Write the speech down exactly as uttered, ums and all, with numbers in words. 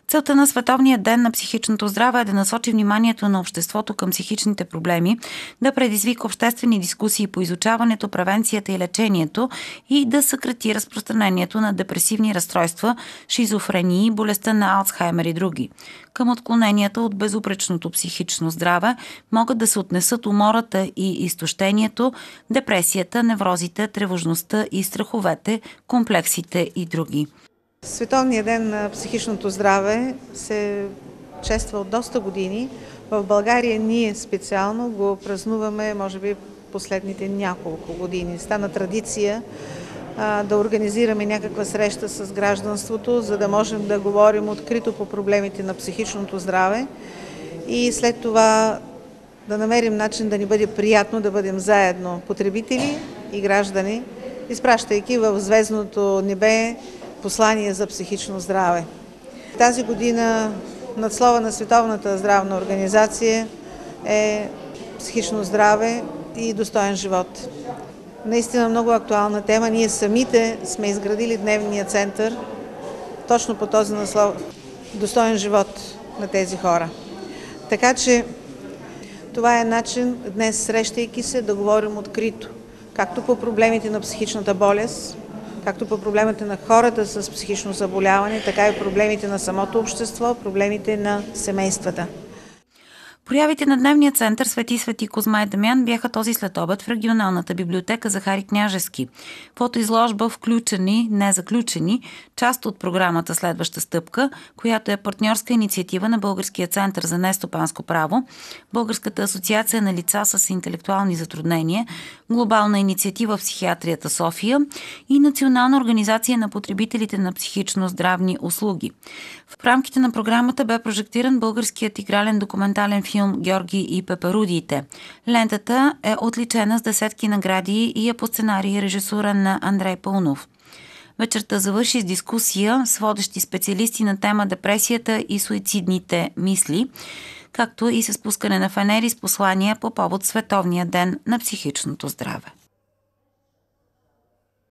Целта на Световния ден на психичното здраве е да насочи вниманието на обществото към психичните проблеми, да предизвика обществени дискусии по изучаването, превенцията и лечението и да съкрати разпространението на депресивни разстройства, шизофрении, болестта на Алцхаймер и други. Към отклоненията от безупречното психично здраве могат да се отнесат умората и изтощението, депресията, неврозите, тревожността и страховете, комплексите и други. Световният ден на психичното здраве се чества от доста години. В България ние специално го празнуваме, може би, последните няколко години. Стана традиция а, да организираме някаква среща с гражданството, за да можем да говорим открито по проблемите на психичното здраве и след това да намерим начин да ни бъде приятно да бъдем заедно потребители и граждани, изпращайки в звездното небе послание за психично здраве. Тази година надслова на Световната здравна организация е психично здраве и достоен живот. Наистина много актуална тема. Ние самите сме изградили дневния център точно по този наслов достоен живот на тези хора. Така че това е начин днес, срещайки се, да говорим открито, както по проблемите на психичната болест, както по проблемите на хората с психично заболяване, така и проблемите на самото общество, проблемите на семействата. Проявите на дневния център Свети Свети Козма и Дамян бяха този следобед в регионалната библиотека Захари Княжески. Фотоизложба "Включени, не заключени", част от програмата "Следваща стъпка", която е партньорска инициатива на Българския център за нестопанско право, Българската асоциация на лица с интелектуални затруднения, Глобална инициатива в психиатрията София и Национална организация на потребителите на психично здравни услуги. В рамките на програмата бе прожектиран българският игрален документален филм "Георги и пеперудиите". Лентата е отличена с десетки награди и е по сценарий и режисура на Андрей Пълнов. Вечерта завърши с дискусия с водещи специалисти на тема депресията и суицидните мисли, както и с пускане на фенери с послания по повод Световния ден на психичното здраве.